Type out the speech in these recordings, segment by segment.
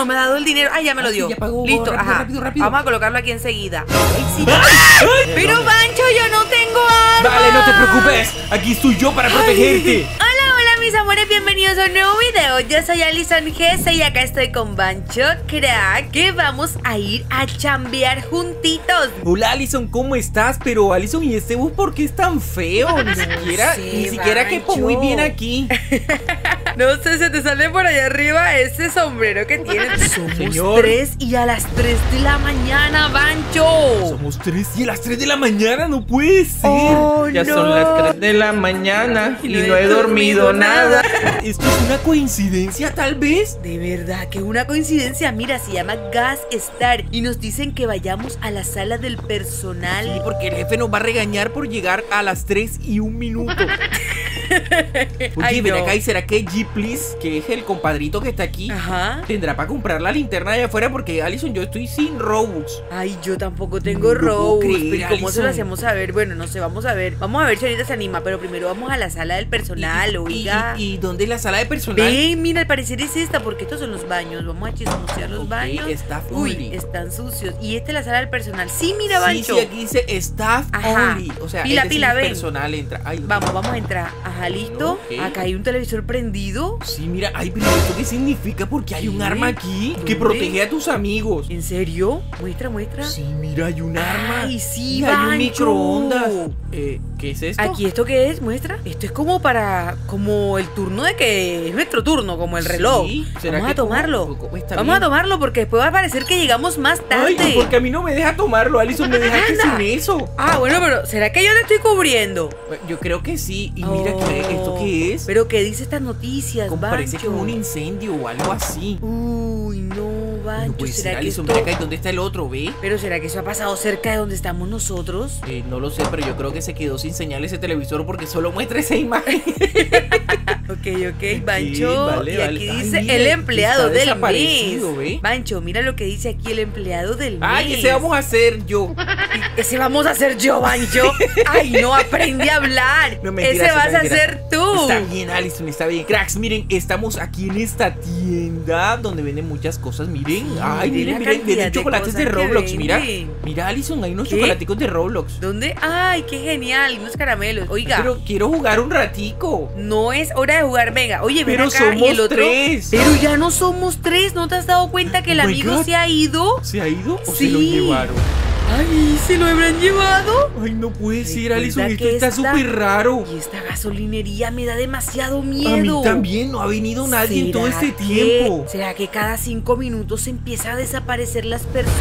no me ha dado el dinero. Ah, ya me lo dio. Ya pagó. Listo, Rápido, ajá. rápido. Vamos a colocarlo aquí enseguida. Ay, sí. Pero Bancho, yo no tengo arma. Vale, no te preocupes. Aquí estoy yo para protegerte. Hola, mis amores, bienvenidos a un nuevo video. Yo soy Alison GS y acá estoy con Bancho Crack, que vamos a ir a chambear juntitos. Hola, Alison, ¿cómo estás? Pero, Alison, ¿y este bus por qué es tan feo? Ni siquiera quepo muy bien aquí. No sé, se te sale por allá arriba ese sombrero que tienes. Somos Señor. 3 y a las 3 de la mañana, Bancho. Somos 3 y a las 3 de la mañana, no puede ser. Oh, Ya no. son las 3 de la mañana y no he dormido nada. ¿Esto es una coincidencia, tal vez? De verdad que una coincidencia. Mira, se llama Gas Star y nos dicen que vayamos a la sala del personal. Sí, porque el jefe nos va a regañar por llegar a las 3 y 1 minuto. Oye, Ay, ven no. acá, ¿y será que G-Please, que es el compadrito que está aquí, Ajá. tendrá para comprar la linterna de afuera? Porque, Alison, yo estoy sin Robux. Ay, yo tampoco tengo No lo puedo Robux. creer, Pero ¿cómo se lo Alison. hacemos saber? Bueno, no sé, vamos a ver. Vamos a ver si ahorita se anima, pero primero vamos a la sala del personal, oiga. ¿Y dónde es la sala de personal? Ve, mira, al parecer es esta, porque estos son los baños. Vamos a chismosear los Ok, baños. staff Uy, only. están sucios. Y esta es la sala del personal. Sí, mira, Sí, Bancho. sí, aquí dice staff Ajá. only. O sea, Pila, es decir, pila, ven. personal entra. Ay, Vamos a entrar. Ajá, listo. Ok. Acá hay un televisor prendido. Sí, mira, ay, pero ¿esto qué significa? Porque hay un ¿Qué? arma aquí que ¿Dónde? protege a tus amigos. ¿En serio? Muestra, muestra. Sí, mira, hay un arma. Ay, sí, y hay un Bancho. microondas. ¿Qué es esto? Aquí, ¿esto qué es? Muestra. Esto es como como el turno de que es nuestro turno, como el reloj. Sí, ¿será Vamos que a tomarlo. cómo está Vamos a bien? tomarlo porque después va a parecer que llegamos más tarde. Ay, porque a mí no me deja tomarlo, Alison, me deja que Anda. sin eso. Ah, bueno, pero ¿será que yo le estoy cubriendo? Yo creo que sí. Y mira, Oh. ¿esto qué es? ¿Pero qué dice estas noticias, Como parece Bancho? como un incendio o algo así. Uy, no, Bancho. No puede ser, ¿Será que Alison, esto... mira acá, ¿y dónde está el otro, ve? Pero ¿será que eso ha pasado cerca de donde estamos nosotros? No lo sé, pero yo creo que se quedó sin señal ese televisor porque solo muestra esa imagen. Ok, Bancho. vale, y vale. aquí Ay, dice mira, el empleado está del desaparecido, mes. ¿ve? Bancho, mira lo que dice aquí el empleado del mes. Ay, ese vamos a hacer yo. Ese vamos a hacer yo, Bancho. Ay, no, aprende a hablar. No, mentira, Ese vas a mentira. hacer tú. Está bien, Alison, está bien. Cracks, miren, estamos aquí en esta tienda donde venden muchas cosas. Miren, Sí, ay, miren la miren, cantidad venden de chocolates de cosas que Roblox. Mira, venden. mira, Alison, hay unos ¿Qué? chocolaticos de Roblox. ¿Dónde? Ay, qué genial. Unos caramelos. Oiga. Pero quiero jugar un ratico. No es hora de jugar, venga. Oye, ven Pero acá somos y el otro. 3. Pero ya no somos 3, ¿no te has dado cuenta que el Oh my amigo God. se ha ido? ¿Se ha ido o Sí. se lo llevaron? Ay, ¿se lo habrán llevado? Ay, no puede ser, Recuerda Alison, esto que está esta- súper raro. Y esta gasolinería me da demasiado miedo. A mí también no ha venido nadie en todo ¿Será este que- tiempo. ¿Será que cada 5 minutos empieza a desaparecer las personas?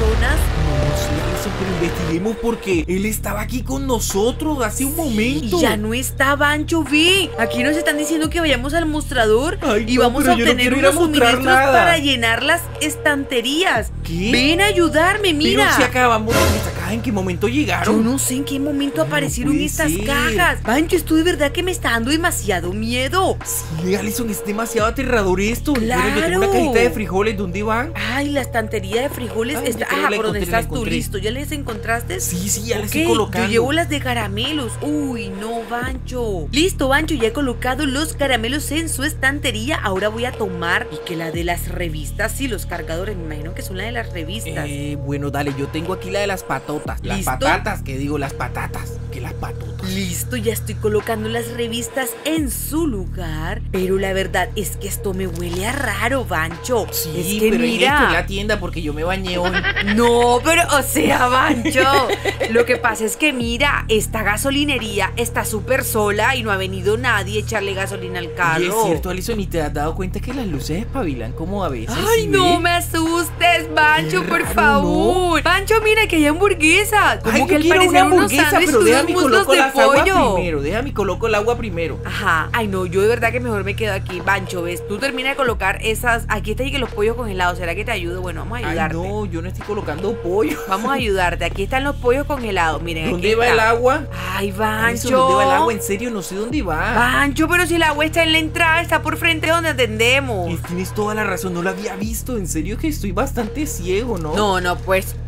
No sé, Alison, pero investiguemos porque él estaba aquí con nosotros hace un momento. Y ya no está, Bancho, ve. Aquí nos están diciendo que vayamos al mostrador Ay, y no, vamos pero a yo no obtener quiero ir a unos mostrar suministros nada. para llenar las estanterías. ¿Qué? Ven a ayudarme, mira. Pero si acabamos de sacar, ¿en qué momento Yo llegaron? no sé en qué momento aparecieron puede estas ser. cajas. Bancho, esto de verdad que me está dando demasiado miedo. Sí, Alison, es demasiado aterrador esto. Bueno, yo tengo una Claro. cajita de frijoles, ¿dónde van? Ay, la estantería de frijoles Ay, está. yo creo que Ah, la por donde encontré, la estás tú, encontré. listo. ¿Ya les encontraste? Sí, ya les Ok, estoy colocando. yo llevo las de caramelos. Uy, no, Bancho. Listo, Bancho, ya he colocado los caramelos en su estantería. Ahora voy a tomar. Y que la de las revistas, sí, los cargadores. Me imagino que son la de las revistas. Bueno, dale, yo tengo aquí la de las patotas. Las ¿Listo? patatas, que digo, las patatas. Que las patotas. Listo, ya estoy colocando las revistas en su lugar. Pero la verdad es que esto me huele a raro, Bancho. Sí, es que pero mira. en esto en la tienda porque yo me bañé hoy. No, pero, o sea, Bancho, lo que pasa es que mira, esta gasolinería está súper sola y no ha venido nadie a echarle gasolina al carro. Y es cierto, Alison, ¿y te has dado cuenta que las luces espabilan como a veces? Ay, ¿Sí no ve? me asustes, Bancho, Qué por raro, favor. Bancho, mira que hay hamburguesa. Como Ay, que yo al quiero parecer una unos hamburguesa, sándwiches pero con unos déjame muslos coloco de las aguas pollo. primero. Déjame coloco el agua primero. Ajá. Ay, no, yo de verdad que mejor me quedo aquí. Bancho, ¿ves? Tú termina de colocar esas. Aquí está y que los pollos congelados. ¿Será que te ayudo? Bueno, vamos a Ay, ayudarte. no, yo no estoy colocando pollo. Vamos a ayudarte. Aquí están los pollos congelados. Miren, ¿Dónde aquí va está. el agua? Ay, Alison, Bancho. ¿dónde va el agua? En serio, no sé dónde va. Bancho, pero si el agua está en la entrada, está por frente de donde atendemos. Tienes toda la razón, no la había visto. En serio que estoy bastante ciego, ¿no? No, pues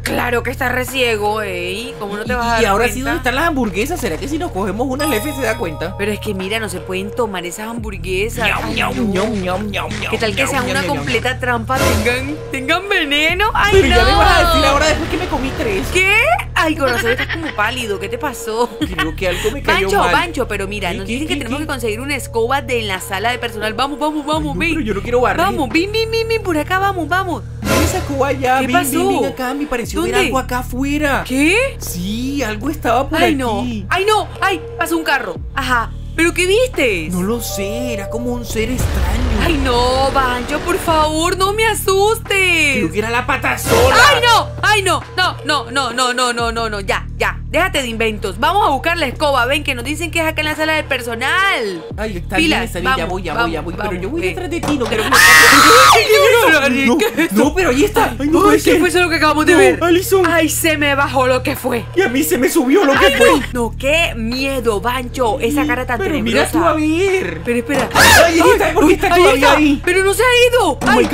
claro que está reciego, ¿Cómo no te vas a dar Y ahora cuenta? sí, ¿dónde están las hamburguesas? ¿Será que si nos cogemos una, el jefe se da cuenta? Pero es que mira, no se pueden tomar esas hamburguesas. Ñam, Ay, ñam, no. ñam, ñam, ñam, ¿Qué tal que ñam, sea ñam, una ñam, ñam. completa trampa? Tengan veneno. Ay, Pero no. ya me vas a decir ahora después que me comí 3. ¿Qué? Ay, corazón, estás como pálido. ¿Qué te pasó? Creo que algo me cayó Bancho, mal. Bancho, pero mira, ¿Qué, nos qué, dicen que qué, tenemos qué? que conseguir una escoba de la sala de personal. Vamos, Ay, no, ven. pero yo no quiero barrer. Vamos, ven, por acá, vamos. Mira esa escoba allá. ¿Qué ven, pasó? ven acá. Me pareció ver ¿Dónde? algo acá afuera. ¿Qué? Sí, algo estaba por Ay, aquí. no. Ay, pasó un carro. Ajá. ¿Pero qué viste? No lo sé, era como un ser extraño. Ay, no, Bancho, por favor, no me asustes. Creo que era la pata sola. ¡Ay, no! No, ya, déjate de inventos. Vamos a buscar la escoba, ven que nos dicen que es acá en la sala del personal. Ay, está Pilas, bien, ya vamos, voy. Pero yo voy ven. detrás de ti, no quiero que ¿Qué me es esto? No, pero ahí está. Ay, no puede ¿Qué ser. fue eso lo que acabamos de No, ver? Alison. Ay, se me bajó lo que fue. Y a mí se me subió lo que Ay, fue. no, qué miedo, Bancho. Esa cara tan Pero mira tenebrosa. tú a ver. Pero espera. Ay, ¿por qué está todavía ahí? Pero no se ha ido. Oh my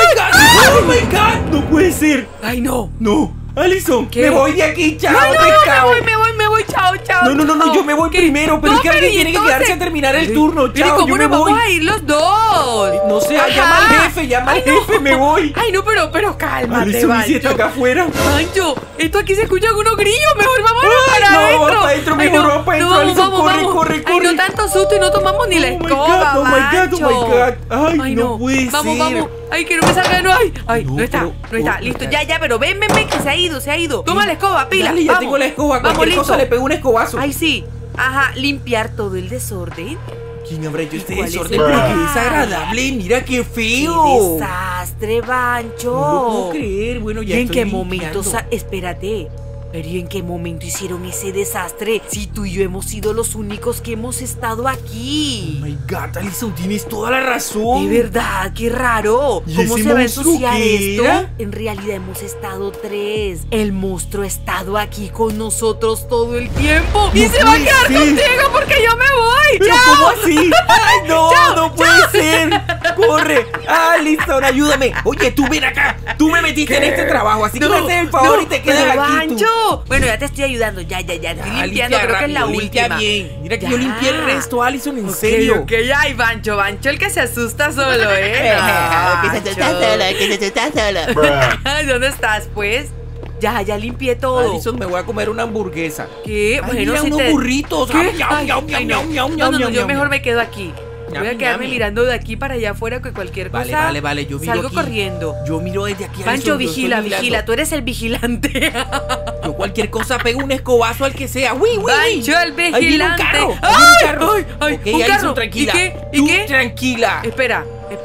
God. No puede ser. Ay, no. No. Alison, ¿Qué? me voy de aquí, chao, No, pescado. me voy, chao. No, yo me voy ¿Qué? primero, pero No, es que alguien ¿y tiene que entonces? quedarse a terminar el Pero, turno, pero chao, ¿cómo yo me nos voy. vamos a ir los dos? No sé, Ajá. llama al jefe, me voy. Ay, no, pero cálmate, Alison, ¿y si está Bancho. acá afuera? Bancho, esto aquí se escuchan unos grillos. Mejor vámonos Ay, para no, adentro. vamos para adentro, Ay, mejor no, vamos para no, adentro, Alison, vamos. corre. Ay, no tanto susto y no tomamos ni la Oh my escoba, God, oh my Bancho. God. Ay, no puede vamos. ser. Ay, que no me salga de nuevo. Ay, No, no está. pero- Listo, ya, pero ven, que se ha ido. Toma la escoba, pila. Dale, ya vamos. tengo la escoba, Vamos, cualquier cosa listo. le pego un escobazo. Ay, sí. Ajá, limpiar todo el desorden. ¿Quién habrá hecho este ¿Cuál es desorden? el Pero qué mal? desagradable, mira qué ¡Qué feo. desastre, Bancho! No lo puedo creer, bueno, ¿Y ya en estoy qué limpiando. momento? Espérate. Pero ¿y en qué momento hicieron ese desastre? Si tú y yo hemos sido los únicos que hemos estado Oh aquí. my God, Alison, tienes toda la razón. De verdad, qué raro. ¿Y ¿Cómo ese se va a monstruo ensuciar qué esto? era? En realidad hemos estado 3. El monstruo ha estado aquí con nosotros todo el tiempo. Y No se va a puede quedar ser. contigo porque yo me voy. ¿Pero ¡Chao! cómo así? ¡Ay, no puede ser! ¡Corre! Alison, ayúdame. Oye, tú ven acá. Tú me metiste en este trabajo, así que me haces el favor y te quedas pero aquí tú. Bancho. Bueno, ya te estoy ayudando. Ya, estoy limpiando. limpia Creo que es la rápido, limpia última. bien. Mira que Ya. yo limpié el resto, Alison, en serio. Ok, ay, Bancho, el que se asusta solo, ¿eh? Que se está sola. Ay, ¿dónde estás, pues? Ya limpié todo. Alison, me voy a comer una hamburguesa. ¿Qué? Ay, Bueno, mira, si unos te... burritos. ¿Qué? Ñam, Ay, ñam, ay, ñam, no. ñam, No, ñam, yo ñam, mejor ñam. me quedo aquí. Voy a Ñami, quedarme ñami. mirando de aquí para allá afuera que cualquier cosa. Vale, yo miro salgo aquí. corriendo. Yo miro desde aquí, Alison, Pancho, yo estoy vigila, mirando. tú eres el vigilante. Yo cualquier cosa pego un escobazo al que sea. ¡Uy! Pancho, el vigilante. Ahí viene un carro. ¡Ay! Ahí viene un carro. Ay, Ok, un Alison, carro. tranquila. ¿Y Tú qué? tranquila. Espera.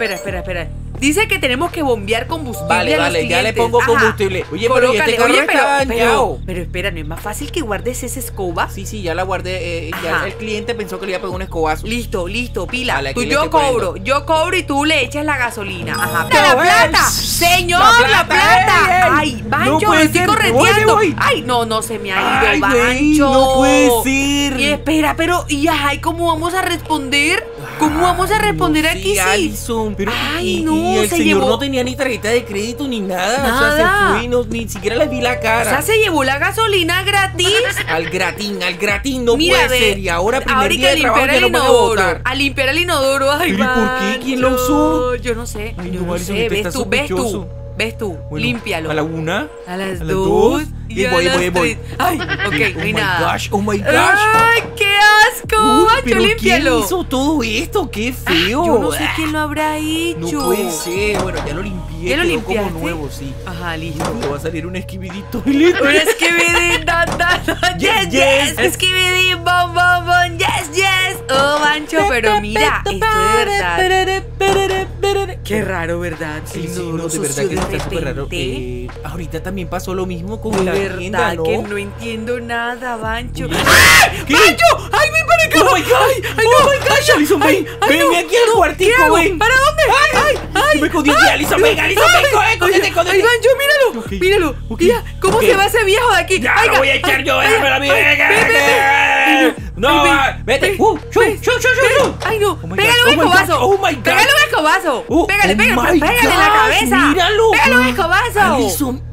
Dice que tenemos que bombear combustible a los Vale, ya le clientes. pongo Ajá. combustible. Oye, pero ¿y este Colócale. carro Oye, está dañado? pero espera, ¿no es más fácil que guardes esa escoba? Sí, ya la guardé. Ya Ajá. el cliente pensó que le iba a pegar un escobazo. Listo, pila. Vale, aquí Tú, le yo estoy poniendo. cobro y tú le echas la gasolina. Ajá. ¡Ya ¡La ves! plata! ¡Señor, ¡La la plata! plata! ¡Ey, ey! ¡Ay, No Bancho, puede lo estoy ser, me correteando! voy. ¡Ay, no se me ha ido, Ay, güey, Bancho! no puede ser. Y espera, pero, ay, ¿cómo vamos a responder? ¿Cómo vamos a responder no aquí sé, sí? Alison, pero Ay, y no, el se señor llevó- no tenía ni tarjeta de crédito ni nada. O sea, Nada. se fue y ni siquiera le vi la O cara. sea, se llevó la gasolina gratis. Al gratín, no Mira, puede ser. Y ahora primer hay día que de trabajo limpiar ya el no puede inodoro. votar. A limpiar el inodoro. Ay, ¿Pero y por qué? ¿Quién lo Bancho. usó? Yo no sé. Ay, Yo no, no Alison, sé. usted Ves está tú, sospechoso. Bueno, límpialo. ¿A la una? A las ¿A las 2 dos? y a Voy. las 3. Ay, ok, no hay nada. Oh my gosh. ¡Ay, qué asco! Uy, Bancho, pero límpialo. ¿quién hizo todo esto? ¡Qué feo! Yo no sé quién lo habrá hecho. No puede ser. Bueno, ya lo limpié. ¿Ya lo quedó limpiaste? como nuevo, sí. Ajá, listo. Me va a salir un esquibidito. Una esquibidi, yes, esquibidi, bom, yes. Oh, Bancho, pero mira, esto de verdad. Qué raro, ¿verdad? Sí, El no, inodoro de verdad sucio que de está súper raro. repente. Ahorita también pasó lo mismo con De la verdad tienda, ¿no? que no entiendo nada, Bancho. Oye, ¡Ay, ¿qué? Bancho! ¡Ay, ven para acá! ¡Oh, my God! ¡Ay, ¡Oh, no! my gosh, Alison, ven! ¡Ven no, aquí al no, cuartico, ¿qué hago? ven! ¿Para dónde? ¡Ay! Me escondí aquí, Alison, ven, Alison, ven, cógete. ¡Ay, Bancho, míralo! Ok, ¡Míralo! ok, Mira, ¿cómo ok. se va ese viejo de aquí? ¡Ya Oiga, lo voy a echar yo! ay, ¡Déjame la ay, vida! ven. ¡No! ¡Vete! ven, ¡Chu! ven. ¡Ay, no! Oh my ¡Pégale God, un oh my God, escobazo! oh my God. ¡Pégale un escobazo! Oh, ¡Pégale oh en la my cabeza! gosh, míralo. ¡Pégale un escobazo! Alison, ¿Qué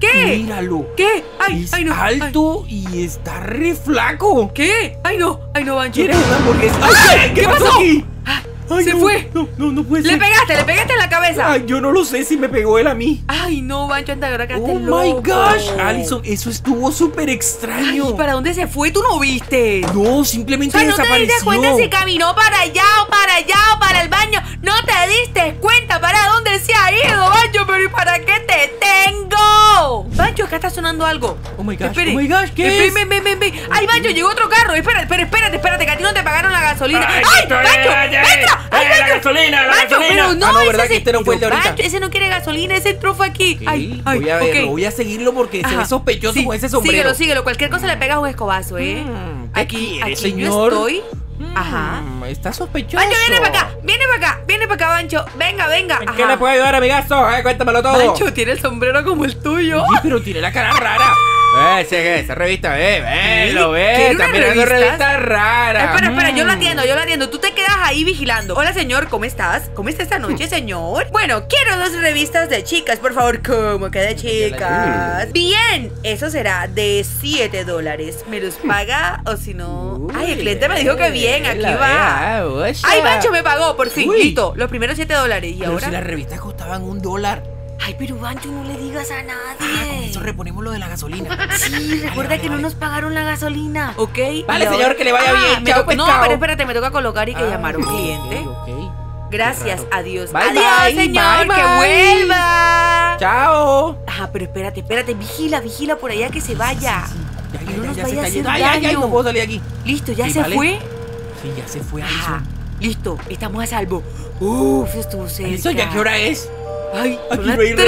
¿Qué? Míralo. ¿Qué? Ay, Es ay, no. ay. alto y está re flaco. ¿Qué? Ay, no, Bancho. ¿Quieres una hamburguesa? ¡Ay! ¿Qué pasó? aquí? Ay, Se no, fue. No puede Le ser. pegaste en la cabeza. Ay, yo no lo sé si me pegó él a mí. Ay, no, Bancho, anda, ahora quedaste Oh loco. my gosh, Alison, eso estuvo súper Ay, extraño. ¿para dónde se fue? ¿Tú no viste? No, O simplemente sea, ¿no te desapareció. diste cuenta si caminó para allá o para allá o para el baño? ¿No te diste cuenta para dónde se ha ido, Bancho? ¿Pero y para qué te tengo? Bancho, acá está sonando algo. Oh my gosh, Espere. oh my gosh, ¿qué es? Ven. Ay, Bancho, llegó otro carro. Espérate, que a ti no te pagaron la gasolina. Ay, ¡Ay, esto Bancho! es, ¡Entra! ¡Ay, la Bancho! gasolina, la Bancho, gasolina. pero no, Ah, no, ese ¿verdad sí- que este no fue el de pero, ahorita? Bancho, ese no quiere gasolina, ese entró fue aquí. Ok, Ay, voy a verlo, ok. voy a seguirlo porque se Ajá. ve sospechoso Sí, con ese sombrero. Síguelo. Cualquier cosa le pegas un escobazo, ¿eh? ¿Qué quiere, señor? yo estoy. Ajá. Está sospechoso. Bancho, viene para acá, Bancho. Venga. ¿En qué Ajá. le puedo ayudar, amigazo? Cuéntamelo todo. Bancho, tiene el sombrero como el tuyo. Oye, pero tiene la cara rara. Esa revista, velo, ¿Quiere está una mirando revista? revistas raras. Espera, yo lo atiendo. Tú te quedas ahí vigilando. Hola, señor, ¿cómo estás? ¿Cómo está esta noche, señor? Bueno, quiero 2 revistas de chicas, por favor. ¿Cómo que de chicas? Bien, eso será de $7. ¿Me los paga o si no? Ay, el cliente me dijo que bien, aquí va. Ay, Bancho me pagó, por fin. Uy. Listo, los primeros $7. ¿Y Pero ahora? si las revistas costaban $1. Ay, pero Bancho, no le digas a Con nadie. eso reponemos lo de la gasolina. Sí, recuerda que no nos pagaron la gasolina, ¿ok? Vale, Y ahora- señor, que le vaya bien. me Chao, toca- no, pescado. pero espérate, me toca colocar y que llamar a un ok, cliente. ok. Gracias, Qué raro. adiós. Bye, Adiós, bye, señor, bye, que bye. vuelva. Chao. Ajá, pero espérate, vigila por allá que se vaya. Ya, Y no nos se vaya a está hacer yendo. Ay, daño. no puedo salir aquí. Listo, ¿ya Sí, se vale. fue? Sí, ya se fue, Ajá, Alison. listo, estamos a salvo. Uf, estuvo cerca. Alison, ¿ya qué hora es? Ay, Aquí son las no hay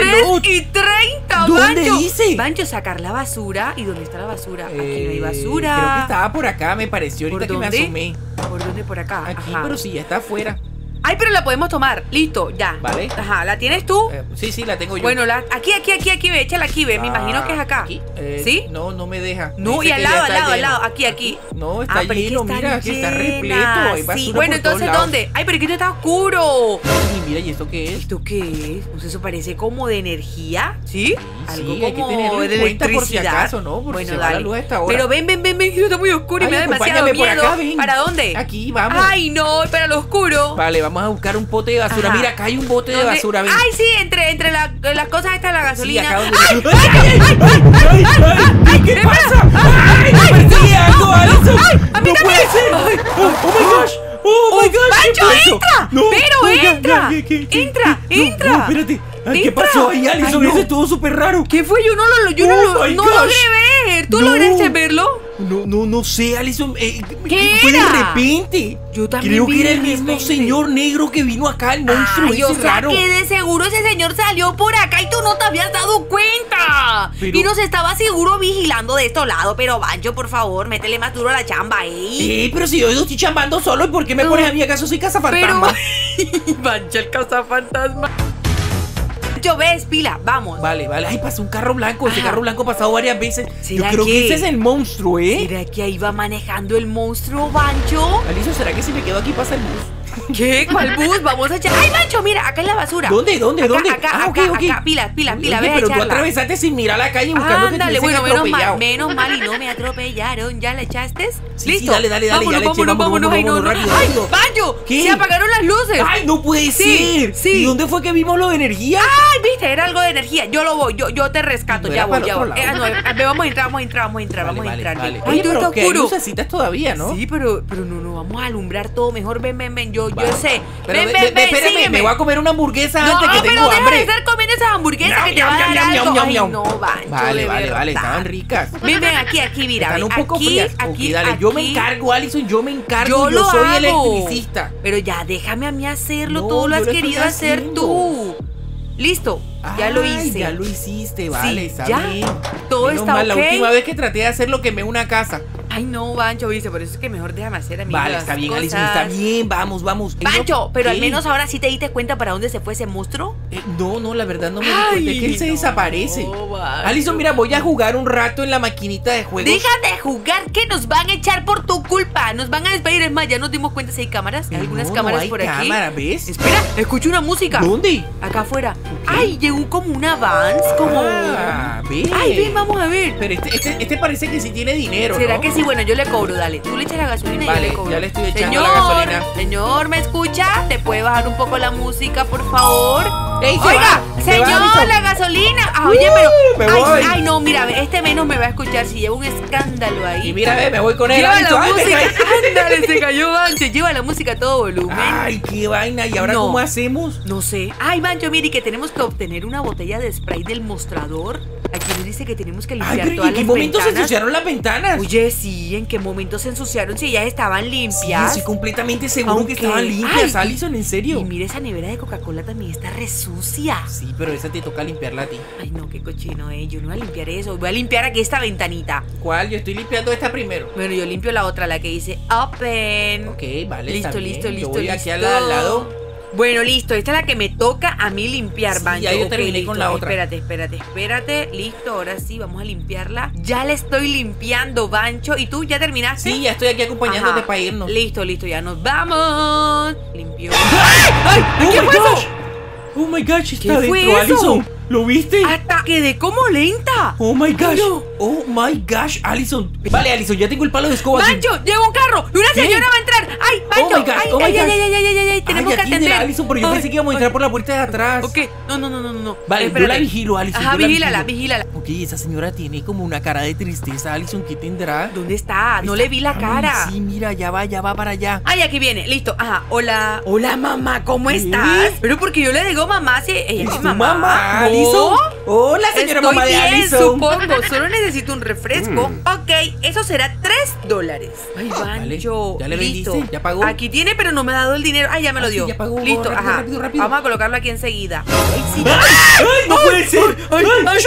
3:30, ¿Dónde Bancho. dice? Bancho, sacar la basura. ¿Y dónde está la basura? Aquí no hay Creo que basura. estaba por acá, me pareció ¿Por ahorita que me dónde? asomé. ¿Por dónde? Por acá. Aquí, Ajá. pero sí, ya está afuera. Ay, pero la podemos tomar. Listo, ya. Vale. Ajá, ¿la tienes tú? Sí, la tengo yo. Bueno, aquí, ve, échala aquí, ve. Me imagino que es acá. ¿Aquí? ¿Sí? No, no me deja. No, Dice y al que ya lado, está lleno. aquí. No, está pero es que lleno, están mira, que está repleto. llenas. Hay basura Sí, bueno, por todos entonces, lados. ¿dónde? Ay, pero es que esto está oscuro. Y mira, ¿y esto qué es? ¿Esto qué es? Pues eso parece como de energía, ¿sí? Algo sí, hay que como tenerlo en de cuenta por si electricidad. acaso, ¿no? Por si Bueno, se va la dale. luz a esta hora. Pero ven, que está muy oscuro y Ay, me da demasiado acompáñame por miedo. acá, ven. ¿Para dónde? Aquí, vamos. Ay, no, para lo oscuro. Vale, vamos a buscar un bote de basura. Ajá. Mira, acá hay un bote de ¿Dónde? basura, ven. Ay, sí, entre las cosas estas de la gasolina. Sí, acá donde- ¡Ay! ¡Ay! ¿Qué pasa? ¡Ay! ¡Me persigue algo, Alison! ¡A mí ¡No también! puede ser! Ay, ¡Oh my gosh! ¡Oh my gosh! ¡Pancho, ¿Qué fue eso? entra! No, ¡Pero no, ya, entra! ¿qué? ¡Entra! No, espérate. Ay, ¿qué Entra. pasó ahí, Alison? Ay, no. Eso estuvo súper raro. ¿Qué fue? Yo no Oh my no gosh. logré ver. ¿Tú No. lograste verlo? No sé, Alison. ¿Qué fue de era? repente. Yo también Creo vi que era de el mismo repente. señor negro que vino acá, el monstruo Ay, ese o sea raro. que de seguro ese señor salió por acá y tú no te habías dado cuenta. Pero- Y nos estaba seguro vigilando de estos lados. Pero, Bancho, por favor, métele más duro a la chamba, Pero si yo estoy chambando solo, ¿y por qué me pones a mí acaso soy Pero, cazafantasma? Bancho, el cazafantasma. Bancho, ves, pila, vamos. Vale. Ay, pasó un carro blanco. Ese Ajá. carro blanco ha pasado varias veces. Yo ¿Será creo que que- ese es el monstruo, ¿eh? ¿Será que ahí va manejando el monstruo, Bancho? Alison, ¿será que si me quedo aquí pasa el bus? ¿Qué? ¿Cuál bus? Vamos a echar. ¡Ay, Bancho! Mira, acá en la basura. ¿Dónde? Acá, Ah, ok. acá, pila, Oye, ve a pero tú echarla. atravesaste sin mirar la calle buscando Ándale, que te bueno, hubiesen atropellado. menos mal y no me atropellaron. ¿Ya le echaste? Sí, ¿Listo? dale, ya le eché, vámonos, Ay, no, no. rápido, ¡Ay, rápido. Bancho! ¿Qué? Se apagaron las luces. ¡Ay, no puede Sí, ser! sí. ¿Y dónde fue que vimos lo de energía? Ay, viste, era algo de energía. Yo lo voy, yo te rescato, No ya era voy, para ya el voy. otro lado. No, vamos a entrar. Vale. Ay, Oye, todo pero está que hay oscuro. lucecitas todavía, ¿no? Sí, pero no, vamos a alumbrar todo. Mejor ven, yo Vale. sé. Pero Ven, espérame, sígueme. me voy a comer una hamburguesa No, antes que pero tengo deja hambre. de estar comiendo esas hamburguesas que te va a dar algo. Ay, no, Bancho, Vale, de verdad. estaban ricas. Ven, aquí, mira. Están ven, un poco aquí, frías. aquí, Ok, dale, yo me aquí. encargo, Alison, yo me encargo. Yo lo soy hago. electricista. Pero ya, déjame a mí hacerlo. No, Todo lo yo has lo estoy querido hacer haciendo. tú. Listo, ya lo Ay, hice. Ya lo hiciste, vale, Sí, está ya. bien. Todo Menos está mal, ok. La última vez que traté de hacer lo quemé una casa. Ay, no, Bancho, viste, por eso es que mejor déjame hacer a mí Vale, las está bien, cosas. Alison, está bien, vamos. Bancho, pero ¿Qué? al menos ahora sí te diste cuenta para dónde se fue ese monstruo. No, la verdad no me di cuenta que él se no, desaparece. Bancho. Alison, mira, voy a jugar un rato en la maquinita de juegos. Deja de jugar, que nos van a echar por tu culpa. Nos van a despedir. Es más, ya nos dimos cuenta si hay cámaras. Hay algunas No, cámaras no hay por aquí. cámara, ¿ves? Espera, escucho una música. ¿Dónde? Acá afuera. Ay, llegó como una Vans, como. Ve. Ay, ven, vamos a ver. Pero este parece que sí tiene dinero, ¿Será ¿no? que sí? Bueno, yo le cobro, dale. Tú le echas la gasolina y Vale, yo le cobro. ya le estoy echando Señor, la gasolina. Señor, ¿me escucha? ¿Te puede bajar un poco la música, por favor? ¡Ey, se Oiga, va! ¡Se va, señor, Alison! la gasolina. Ah, oye, pero. me ay, voy. ay, no, mira, este menos me va a escuchar si lleva un escándalo ahí. Y mira, ve, me voy con él. Lleva Alison. la Ay, me música. caí. Ándale, se cayó Bancho. Lleva la música a todo volumen. Ay, qué vaina. ¿Y ahora No. cómo hacemos? No sé. Ay, Bancho, mire que tenemos que obtener una botella de spray del mostrador. Aquí nos dice que tenemos que Ay, limpiar pero ¿y todas en qué las momento se ventanas. ensuciaron las ventanas? Oye, sí, ¿en qué momento se ensuciaron? Si ya estaban Sí, limpias. estoy completamente seguro Aunque- que estaban limpias, Ay, Alison, en serio. Y mira, esa nevera de Coca-Cola también está re sucia. Sí, pero esa te toca limpiarla a ti. Ay, no, qué cochino, yo no voy a limpiar eso. Voy a limpiar aquí esta ventanita. ¿Cuál? Yo estoy limpiando esta primero. Bueno, yo limpio la otra, la que dice Open. Ok, vale, Listo, está bien. listo, Yo listo, voy listo. aquí al lado. Bueno, listo, esta es la que me toca a mí limpiar, Sí, Bancho. ya yo Ok, terminé listo. con la otra. Espérate. Listo, ahora sí, vamos a limpiarla. Ya la estoy limpiando, Bancho. ¿Y tú ya terminaste? Sí, ya estoy aquí acompañándote Ajá. para irnos. Listo, ya nos vamos. Limpió. ¡Ay! ¿Qué ¡Oh, my fue eso? gosh! ¡Oh, my gosh! ¿Qué Está fue dentro, eso? Alison. ¿Lo viste? Hasta quedé como lenta. ¡Oh, my gosh! No. ¡Oh, my gosh! Alison. Vale, Alison, ya tengo el palo de escoba. Bancho, llega un carro y una ¿Qué? señora va a entrar. ¡Ay, Bancho! Oh my gosh, ay, oh my ay, gosh. ay, tenemos Ay, que atiéndela, atender. Alison, pero yo pensé que íbamos a entrar por la puerta de atrás. Ok, no. Vale, Espérate. yo la vigilo, Alison. Ajá, yo la vigílala. vigilo. Ok, esa señora tiene como una cara de tristeza, Alison. ¿Qué tendrá? ¿Dónde está? No le vi la Ay, cara. Sí, mira, ya va para allá. Ay, aquí viene, listo. Ajá, hola. Hola, mamá, ¿cómo ¿Qué? estás? Pero porque yo le digo mamá si ella es ¿Es mi tu mamá. mamá, No. Alison? Hola, señora Estoy mamá de bien, Alison. supongo. Solo necesito un refresco. Ok, eso será $3. Ay, Bancho. ¿ya le listo. vendiste? ¿Ya pagó? Aquí tiene, pero no me ha dado el dinero. Ay, ya me lo Ah, sí, dio. ya pagó. Listo, Rápido, ajá. rápido. Vamos a colocarlo aquí enseguida. Ay, sí. ¡Ay, no puede ser! ¡Ay, Bancho,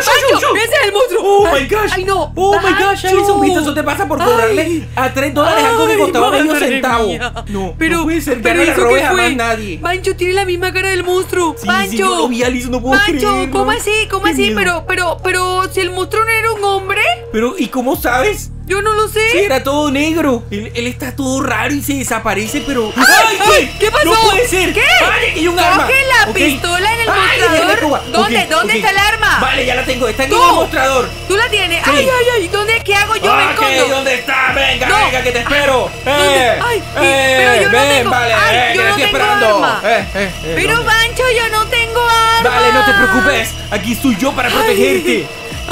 ¡ese es el monstruo! ¡Oh, Ay, my gosh! ¡Ay, no! ¡Oh, my gosh, Bancho. Alison! ¿Viste? Eso te pasa por cobrarle Ay. a $3 algo que Ay, costaba medio madre centavo. mía. No puede ser. Ya pero no le ¿eso robé qué jamás fue? a nadie. Bancho tiene la misma cara del monstruo. Sí, Bancho. sí, yo lo vi, Alison, no puedo Bancho, creerlo. ¿cómo así? ¿Cómo Qué así? miedo. Pero si el monstruo no era un hombre, Pero, ¿y cómo sabes? yo no lo sé. Sí, era todo negro. Él está todo raro y se desaparece, pero... ¡Ay! ¿Qué pasó? ¡No puede ser! ¿Qué? ¡Ay, aquí hay un arma! Coge la Ok. pistola en el ¡Ay, mostrador. dejé la escoba! ¿Dónde? Ok, ¿Dónde ok. está el arma? Vale, ya la tengo. Está aquí Tú. en el mostrador. ¿Tú la tienes? Sí. Ay, ¿dónde? ¿Qué hago? Yo me Ok, escondo. ¿dónde está? Venga, No. venga, que te espero. ¿Dónde? Ay, pero yo no ven, tengo- vale, ay, yo que no te estoy tengo esperando. arma. Pero ¿dónde? Bancho, yo no tengo arma. Vale, no te preocupes. Aquí estoy yo para protegerte.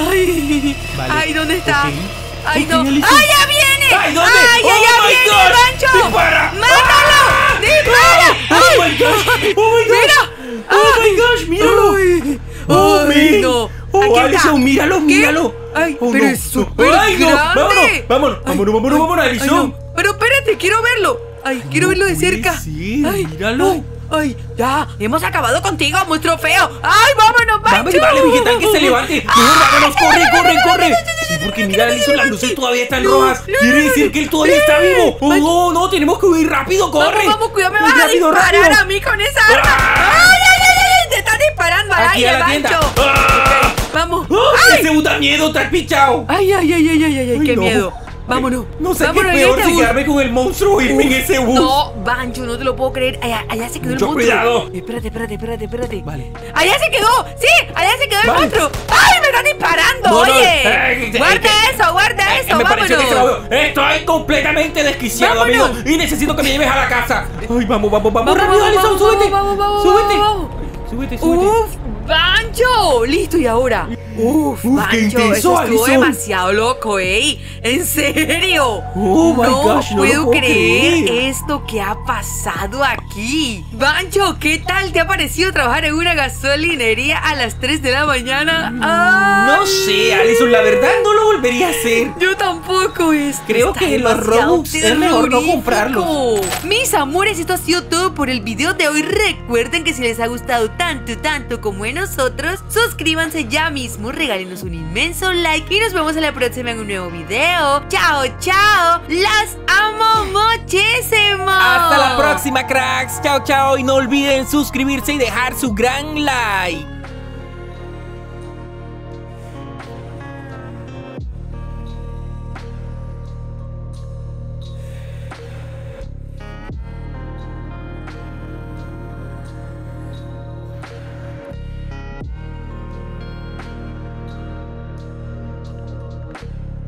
Ay, Vale. ay, ¿dónde está? Ok. Ay, Ok, no. Alison. ¡Ay, ya viene! Ay, ¿dónde? ¡Ay, Oh ya my viene, gosh. Bancho! ¡Dispara! ¡Mátalo! ¡Dispara! Oh my gosh. Oh my gosh. ¡Mira! Oh my gosh, míralo. Ay, Oh, ay, man. no. Oh, Aquí está. Alison, míralo, ¿Qué? míralo. Ay, Oh, pero no, es no. súper Ay, no. grande. Vámonos, Ay, Alison. no. Pero espérate, quiero verlo. Ay, quiero verlo de puede cerca. ser, Ay, míralo. Ay, ya, hemos acabado contigo, monstruo feo. Ay, vámonos, Bancho. Vale, Vegetal, que se levante. No, vámonos, corre. Sí, porque mira, Alison, las luces todavía están rojas. Quiere decir que él todavía está vivo. Oh, no, tenemos que huir rápido, corre. Vamos, cuidado, me vas a Rápido, disparar rápido. a mí con esa arma. Ay, te están disparando al Aquí aire, a la tienda. Bancho. Ah. Ok, vamos. Ese da miedo, estás pichado. Ay, qué no. miedo. Vámonos. No sé Vámonos qué en peor este si bus. quedarme con el monstruo o irme en ese bus. No, Bancho, no te lo puedo creer. Allá se quedó Mucho el monstruo. cuidado. Espérate. Vale. Allá se quedó. Sí, allá se quedó el Vale. monstruo. Ay, me están disparando. No, no, Oye. Guarda eso, me pareció que se vámonos. movió. Estoy completamente desquiciado, amigo. Vámonos. Y necesito que me lleves a la casa. Ay, vamos. Rápido, vamos, Alison, vamos, súbete. vamos, Súbete. vamos. Súbete. Uf, Bancho. Listo, ¿y ahora? Uf, qué Bancho, intenso, eso estuvo Alison. demasiado loco, ¿En serio? Oh, my no gosh, no lo puedo puedo creer creer. esto que ha pasado aquí. Bancho, ¿qué tal te ha parecido trabajar en una gasolinería a las 3 de la mañana? No sé, Alison, la verdad no lo volvería a hacer. Yo tampoco. Creo Está que los demasiado Robux es mejor no terrorífico. comprarlos. Mis amores, esto ha sido todo por el video de hoy. Recuerden que si les ha gustado tanto como a nosotros, suscríbanse ya mismo, regálenos un inmenso like y nos vemos en la próxima en un nuevo video. ¡Chao, chao! ¡Las amo muchísimo! Hasta la próxima, cracks. Chao, chao. Y no olviden suscribirse y dejar su gran like.